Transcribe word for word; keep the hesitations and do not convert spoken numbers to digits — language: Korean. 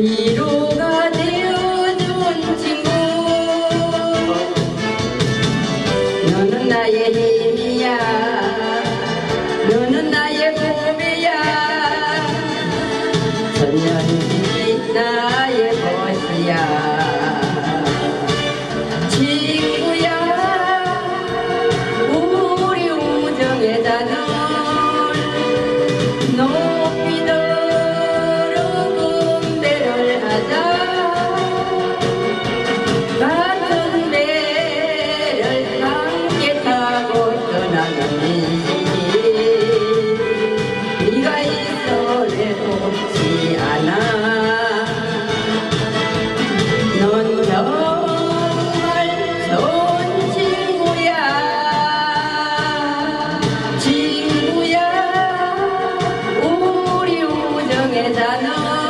위로가 되어준 친구 너는 나의 힘이야 너는 나의 꿈이야 천년이 나의 것이야 친구야 우리 우정의 단을 높이 들어 분배를 하자 같은 배를 함께 타고 떠나는 인생이 네가 있어 외롭지 않아 넌 정말 좋은 친구야 친구야 우리 우정의 단어